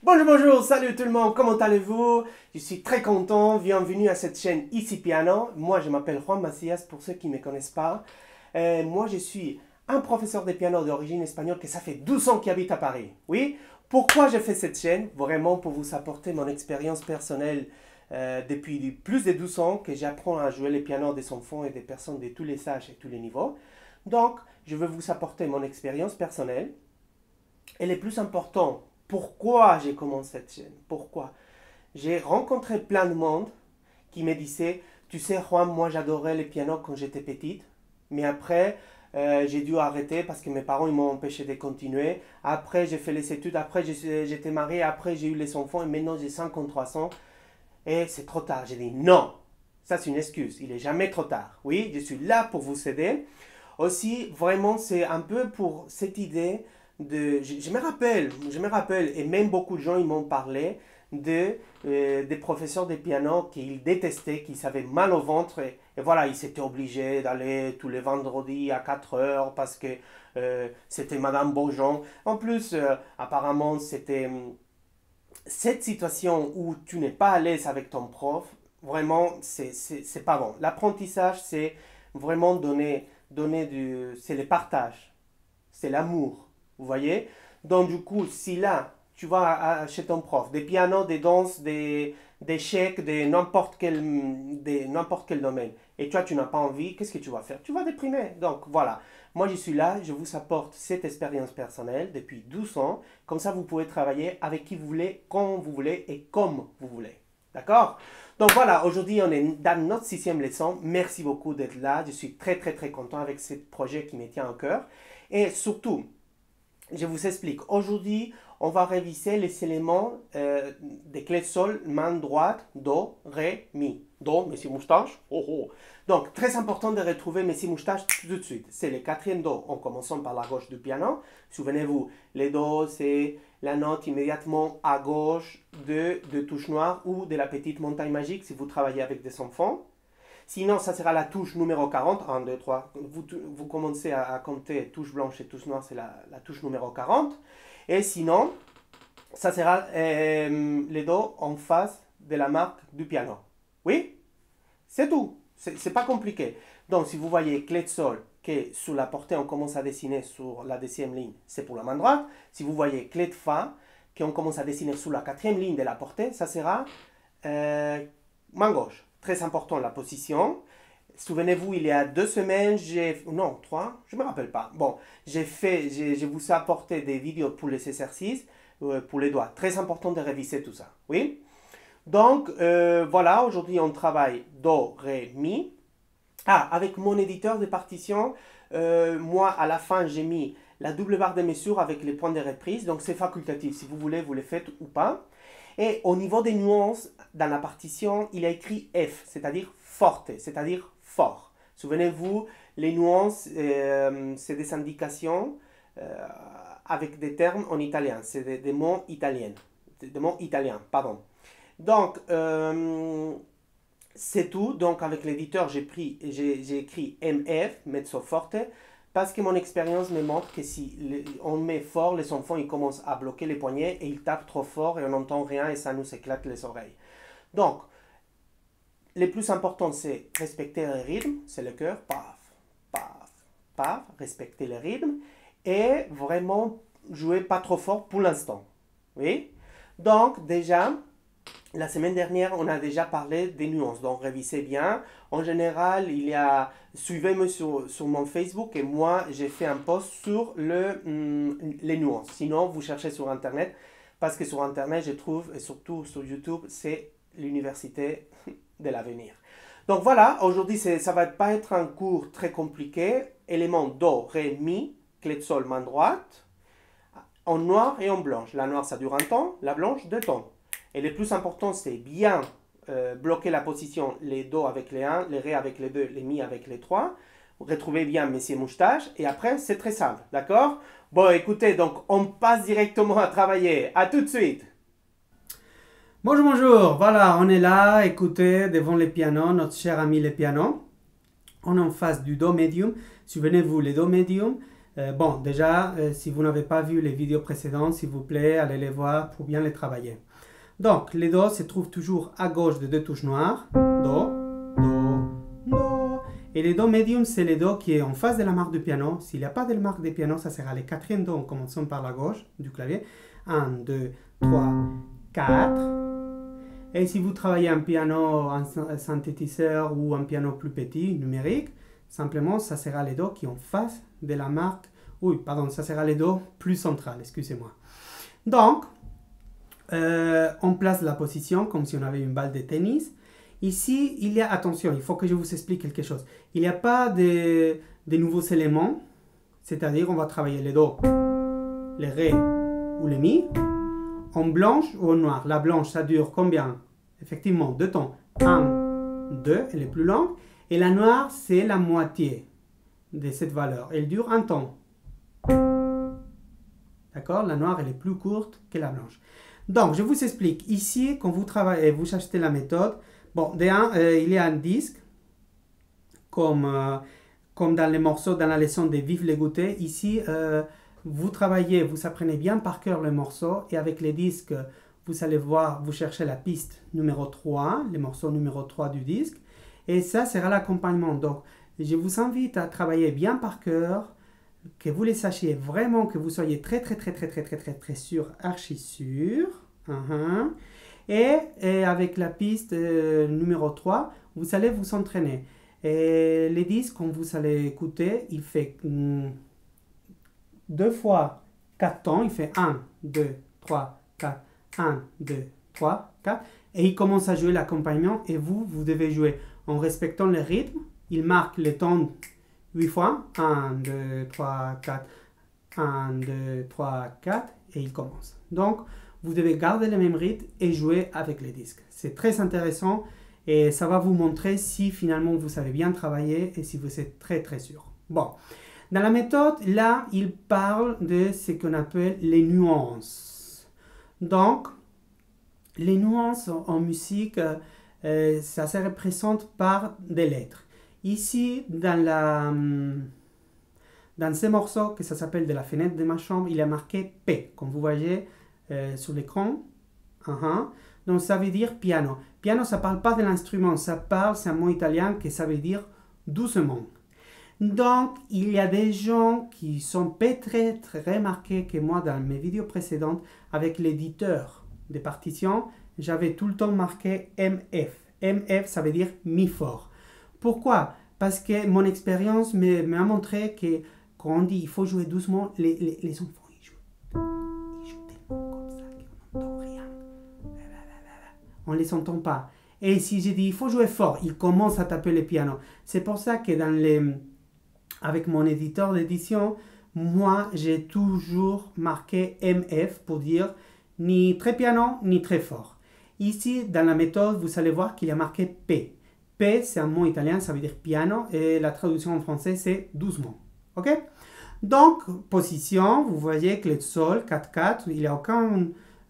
Bonjour, bonjour, salut tout le monde, comment allez-vous? Je suis très content, bienvenue à cette chaîne Ici Piano. Moi, je m'appelle Juan Macias, pour ceux qui ne me connaissent pas. Moi, je suis un professeur de piano d'origine espagnole que ça fait 12 ans qu'il habite à Paris. Oui, pourquoi je fais cette chaîne? Vraiment pour vous apporter mon expérience personnelle depuis plus de 12 ans que j'apprends à jouer le piano des enfants et des personnes de tous les âges et tous les niveaux. Donc, je veux vous apporter mon expérience personnelle. Et le plus important, pourquoi j'ai commencé cette chaîne? Pourquoi? J'ai rencontré plein de monde qui me disait, tu sais Juan, moi j'adorais le piano quand j'étais petite, mais après j'ai dû arrêter parce que mes parents ils m'ont empêché de continuer. Après j'ai fait les études, après j'étais marié, après j'ai eu les enfants et maintenant j'ai 53 ans et c'est trop tard. J'ai dit non, ça c'est une excuse, il n'est jamais trop tard. Oui, je suis là pour vous aider. Aussi, vraiment, c'est un peu pour cette idée de... je me rappelle, et même beaucoup de gens, ils m'ont parlé des professeurs de piano qu'ils détestaient, qui avaient mal au ventre. Et voilà, ils s'étaient obligés d'aller tous les vendredis à 4 heures parce que c'était Madame Beaujon. En plus, apparemment, c'était cette situation où tu n'es pas à l'aise avec ton prof. Vraiment, c'est pas bon. L'apprentissage, c'est vraiment c'est le partage, c'est l'amour, vous voyez. Donc du coup, si là, tu vas chez ton prof, des pianos, des danses, des chèques, de n'importe quel domaine, et toi, tu n'as pas envie, qu'est-ce que tu vas faire? Tu vas déprimer. Donc voilà, moi je suis là, je vous apporte cette expérience personnelle depuis 12 ans, comme ça vous pouvez travailler avec qui vous voulez, quand vous voulez et comme vous voulez. D'accord? Donc voilà, aujourd'hui on est dans notre 6e leçon. Merci beaucoup d'être là. Je suis très très très content avec ce projet qui me tient au cœur. Et surtout, je vous explique. Aujourd'hui, on va réviser les éléments des clés de sol, main droite, do, ré, mi. Do, Messi Moustache. Oh, oh. Donc, très important de retrouver Messi Moustache tout de suite. C'est le 4e do en commençant par la gauche du piano. Souvenez-vous, le do, c'est la note immédiatement à gauche de touche noire ou de la petite montagne magique si vous travaillez avec des enfants. Sinon, ça sera la touche numéro 40. 1, 2, 3. Vous commencez à compter touche blanche et touche noire, c'est la touche numéro 40. Et sinon, ça sera les do en face de la marque du piano. Oui? C'est tout. C'est pas compliqué. Donc, si vous voyez clé de sol, que sous la portée, on commence à dessiner sur la 2e ligne, c'est pour la main droite. Si vous voyez clé de fa, qu'on commence à dessiner sous la 4e ligne de la portée, ça sera main gauche. Très important la position. Souvenez-vous, il y a 2 semaines, non, 3, je ne me rappelle pas. Bon, je vous ai apporté des vidéos pour les exercices, pour les doigts. Très important de réviser tout ça, oui? Donc, voilà, aujourd'hui, on travaille do, ré, mi. Ah, avec mon éditeur de partition, moi, à la fin, j'ai mis la double barre de mesure avec les points de reprise. Donc, c'est facultatif. Si vous voulez, vous le faites ou pas. Et au niveau des nuances, dans la partition, il a écrit F, c'est-à-dire forte, c'est-à-dire fort. Souvenez-vous, les nuances, c'est des indications avec des termes en italien. C'est des mots italiens. Des mots italiens, pardon. Donc, c'est tout. Donc, avec l'éditeur, j'ai écrit MF, mezzo forte, parce que mon expérience me montre que si on met fort, les enfants ils commencent à bloquer les poignets et ils tapent trop fort et on n'entend rien et ça nous éclate les oreilles. Donc, le plus important, c'est respecter le rythme, c'est le cœur, paf, paf, paf, respecter le rythme et vraiment jouer pas trop fort pour l'instant. Oui? Donc, déjà, la semaine dernière, on a déjà parlé des nuances, donc révisez bien. En général, suivez-moi sur mon Facebook et moi, j'ai fait un post sur les nuances. Sinon, vous cherchez sur Internet, parce que sur Internet, je trouve, et surtout sur YouTube, c'est l'université de l'avenir. Donc voilà, aujourd'hui, ça ne va pas être un cours très compliqué. Éléments do, ré, mi, clé de sol, main droite, en noir et en blanche. La noire, ça dure un temps, la blanche, 2 temps. Et le plus important, c'est bien bloquer la position, les do avec les 1, les ré avec les 2, les mi avec les 3. Retrouvez bien Messi Moustache. Et après, c'est très simple, d'accord? Bon, écoutez, donc on passe directement à travailler. À tout de suite. Bonjour, bonjour. Voilà, on est là, écoutez, devant le piano, notre cher ami le piano. On est en face du do médium. Souvenez-vous, le do médium, Bon, déjà, si vous n'avez pas vu les vidéos précédentes, s'il vous plaît, allez les voir pour bien les travailler. Donc, les Do se trouvent toujours à gauche des deux touches noires. Do, Do, Do. Et les Do médium, c'est les Do qui est en face de la marque du piano. S'il n'y a pas de marque du piano, ça sera les quatrièmes Do en commençant par la gauche du clavier. 1, 2, 3, 4. Et si vous travaillez un piano, un synthétiseur ou un piano plus petit, numérique, simplement, ça sera les Do qui sont en face de la marque. Oui, pardon, ça sera les Do plus centrales, excusez-moi. Donc, on place la position comme si on avait une balle de tennis. Ici, il y a, attention, il faut que je vous explique quelque chose. Il n'y a pas de nouveaux éléments, c'est-à-dire on va travailler les Do, les Ré ou les Mi, en blanche ou en noir. La blanche, ça dure combien? Effectivement, 2 temps. 1, 2, elle est plus longue. Et la noire, c'est la moitié de cette valeur. Elle dure 1 temps. D'accord? La noire, elle est plus courte que la blanche. Donc, je vous explique. Ici, quand vous travaillez, vous achetez la méthode. Bon, il y a un disque, comme dans les morceaux, dans la leçon de Vive les goûter. Ici, vous travaillez, vous apprenez bien par cœur les morceaux. Et avec les disques, vous allez voir, vous cherchez la piste numéro 3, le morceau numéro 3 du disque. Et ça sera l'accompagnement. Donc, je vous invite à travailler bien par cœur, que vous les sachiez vraiment, que vous soyez très sûr, archi sûr. Et avec la piste numéro 3, vous allez vous entraîner. Et les disques, quand vous allez écouter, il fait 2 fois 4 temps. Il fait 1, 2, 3, 4, 1, 2, 3, 4. Et il commence à jouer l'accompagnement. Et vous devez jouer en respectant le rythme. Il marque les temps 8 fois. 1, 2, 3, 4. 1, 2, 3, 4. Et il commence. Donc, vous devez garder le même rythme et jouer avec les disques. C'est très intéressant et ça va vous montrer si finalement vous savez bien travailler et si vous êtes très sûr. Bon, dans la méthode, là, il parle de ce qu'on appelle les nuances. Donc, les nuances en musique, ça se représente par des lettres. Ici, dans ce morceau que ça s'appelle de la fenêtre de ma chambre, il est marqué P, comme vous voyez sur l'écran. Donc ça veut dire piano. Piano, ça ne parle pas de l'instrument, c'est un mot italien que ça veut dire doucement. Donc, il y a des gens qui sont peut-être remarqués que moi, dans mes vidéos précédentes, avec l'éditeur des partitions, j'avais tout le temps marqué MF. MF, ça veut dire mi fort. Pourquoi? Parce que mon expérience m'a montré que quand on dit il faut jouer doucement, les enfants, ils jouent tellement comme ça qu'on n'entend rien. On ne les entend pas. Et si je dis il faut jouer fort, ils commencent à taper le piano. C'est pour ça que avec mon éditeur d'édition, moi, j'ai toujours marqué MF pour dire ni très piano, ni très fort. Ici, dans la méthode, vous allez voir qu'il y a marqué P. P, c'est un mot italien, ça veut dire piano, et la traduction en français, c'est doucement. OK? Donc, position, vous voyez que le sol, 4-4, il n'y a aucun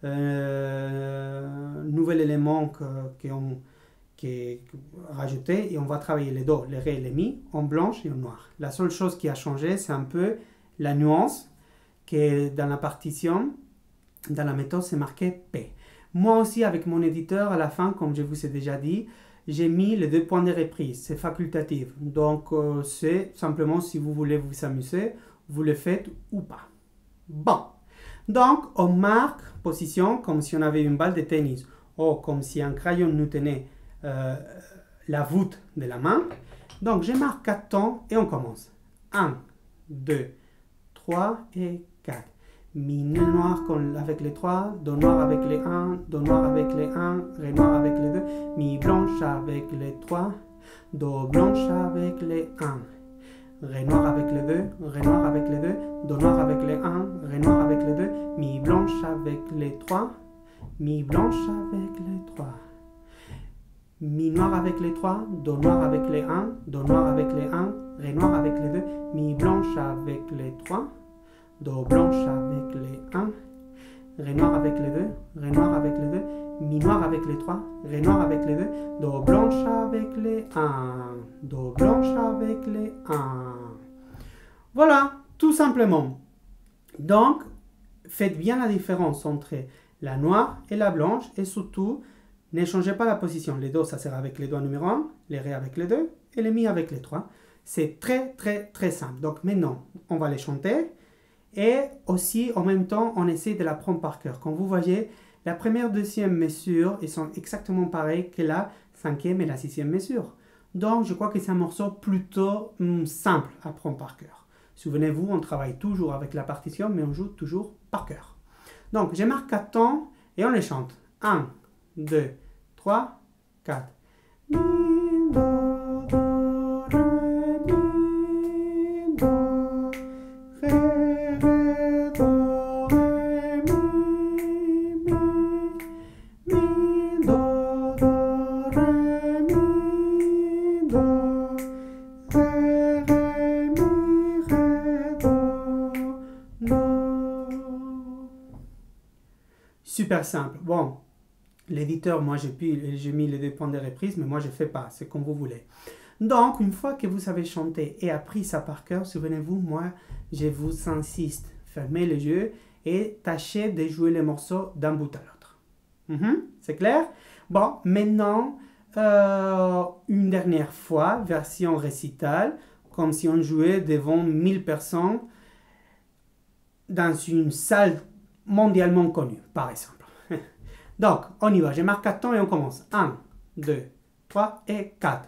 nouvel élément qui est rajouté, et on va travailler les Do, les Ré et les Mi en blanche et en noir. La seule chose qui a changé, c'est un peu la nuance, qui est dans la partition, dans la méthode, c'est marqué P. Moi aussi, avec mon éditeur, à la fin, comme je vous ai déjà dit, j'ai mis les 2 points de reprise. C'est facultatif. Donc, c'est simplement si vous voulez vous amuser, vous le faites ou pas. Bon. Donc, on marque position comme si on avait une balle de tennis ou comme si un crayon nous tenait la voûte de la main. Donc, je marque 4 temps et on commence. 1, 2, 3 et 4. Mi noir avec les 3, Do noir avec les 1, Do noir avec les 1, Ré noir avec les 2, Mi blanche avec les 3, Do blanche avec les 1, Ré noir avec les 2, Ré noir avec les 2, Do noir avec les 1, Ré noir avec les 2, Mi blanche avec les 3, Mi blanche avec les 3. Mi noir avec les 3, Do noir avec les 1, Do noir avec les 1, Ré noir avec les 2, Mi blanche avec les 3, Do blanche avec les 1, Ré noir avec les 2, Ré noir avec les 2, Mi noir avec les 3, Ré noir avec les 2, Do blanche avec les 1, Do blanche avec les 1. Voilà, Tout simplement. Donc, faites bien la différence entre la noire et la blanche et surtout, ne changez pas la position. Les do, ça sera avec les doigts numéro 1, les ré avec les 2 et les mi avec les 3. C'est très, très, très simple. Donc maintenant, on va les chanter et aussi, en même temps, on essaie de l'apprendre par cœur. Comme vous voyez, la première, deuxième mesure, ils sont exactement pareils que la cinquième et la sixième mesure. Donc, je crois que c'est un morceau plutôt simple à apprendre par cœur. Souvenez-vous, on travaille toujours avec la partition, mais on joue toujours par cœur. Donc, je marque 4 temps et on les chante. 1, 2, 3, 4. Mi, do, do, ré, mi, do, ré, ré, do, ré, mi, do, do, ré, mi, do, ré, ré, mi, ré, do. Super simple. Bon. L'éditeur, moi j'ai mis les 2 points de reprise, mais moi je ne fais pas, c'est comme vous voulez. Donc, une fois que vous avez chanté et appris ça par cœur, souvenez-vous, moi je vous insiste, fermez les yeux et tâchez de jouer les morceaux d'un bout à l'autre. C'est clair? Bon, maintenant, une dernière fois, version récital, comme si on jouait devant 1000 personnes dans une salle mondialement connue, par exemple. Donc, on y va. Je marque 4 temps et on commence. 1, 2, 3 et 4.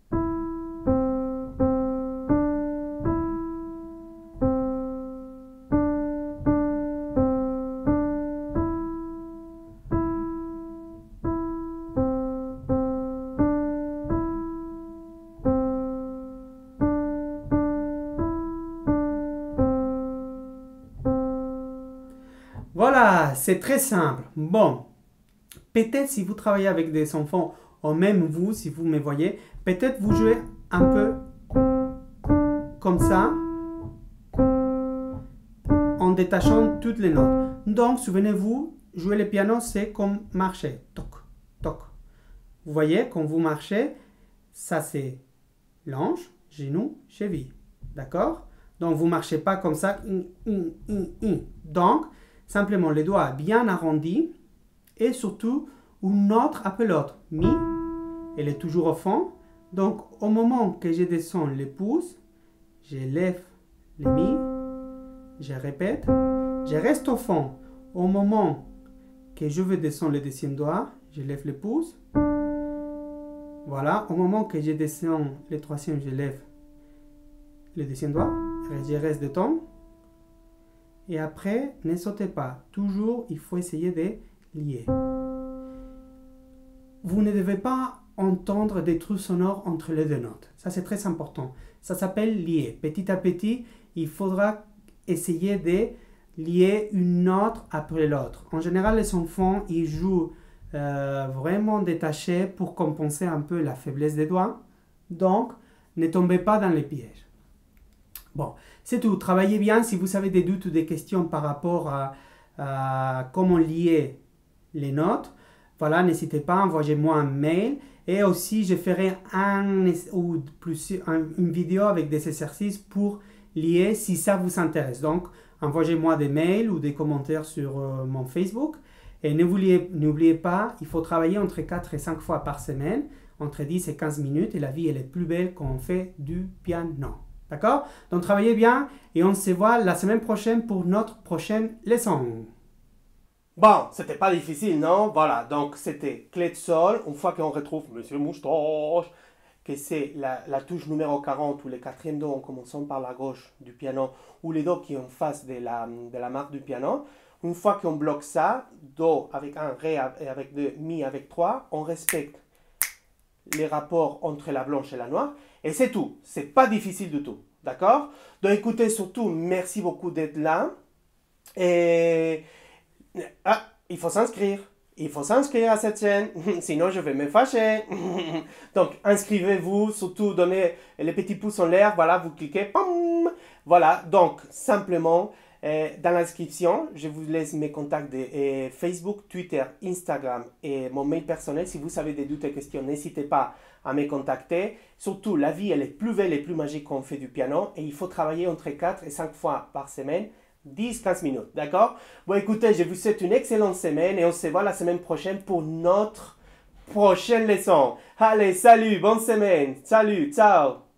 Voilà, c'est très simple. Bon. Peut-être si vous travaillez avec des enfants, ou même vous, si vous me voyez, peut-être vous jouez un peu comme ça, en détachant toutes les notes. Donc, souvenez-vous, jouer le piano, c'est comme marcher. Toc, toc. Vous voyez, quand vous marchez, ça c'est l'ange, genou, cheville. D'accord? Donc, vous ne marchez pas comme ça. Donc, simplement les doigts bien arrondis. Et surtout, une note après l'autre. Mi, elle est toujours au fond. Donc, au moment que je descends les pouces, je lève les mi, je répète, je reste au fond. Au moment que je veux descendre le deuxième doigt, je lève les pouces. Voilà, au moment que je descends le troisième, je lève le deuxième doigt. Je reste de temps. Et après, ne sautez pas. Toujours, il faut essayer de lié. Vous ne devez pas entendre des trous sonores entre les 2 notes. Ça, c'est très important. Ça s'appelle lier. Petit à petit, il faudra essayer de lier une note après l'autre. En général, les enfants, ils jouent vraiment détachés pour compenser un peu la faiblesse des doigts. Donc, ne tombez pas dans les pièges. Bon, c'est tout. Travaillez bien. Si vous avez des doutes ou des questions par rapport à comment lier les notes, voilà, n'hésitez pas, envoyez-moi un mail et aussi je ferai une vidéo avec des exercices pour lier si ça vous intéresse. Donc, envoyez-moi des mails ou des commentaires sur mon Facebook et n'oubliez pas, il faut travailler entre 4 et 5 fois par semaine, entre 10 et 15 minutes et la vie elle est plus belle quand on fait du piano. D'accord? Donc, travaillez bien et on se voit la semaine prochaine pour notre prochaine leçon. Bon, c'était pas difficile, non? Voilà, donc c'était clé de sol. Une fois qu'on retrouve Monsieur Moustache, que c'est la touche numéro 40 ou le 4e do en commençant par la gauche du piano ou les do qui sont en face de la marque du piano. Une fois qu'on bloque ça, do avec un, ré avec 2, mi avec 3, on respecte les rapports entre la blanche et la noire. Et c'est tout. C'est pas difficile du tout. D'accord? Donc écoutez, surtout, merci beaucoup d'être là. Et il faut s'inscrire. Il faut s'inscrire à cette chaîne, sinon je vais me fâcher. Donc inscrivez-vous, surtout donnez les petits pouces en l'air, voilà, vous cliquez, pam. Voilà, donc simplement, Dans la description, je vous laisse mes contacts de Facebook, Twitter, Instagram et mon mail personnel. Si vous avez des doutes et questions, n'hésitez pas à me contacter. Surtout, la vie, elle est plus belle et plus magique quand on fait du piano. Et il faut travailler entre 4 et 5 fois par semaine, 10-15 minutes. D'accord? Bon, écoutez, je vous souhaite une excellente semaine et on se voit la semaine prochaine pour notre prochaine leçon. Allez, salut, bonne semaine. Salut, ciao.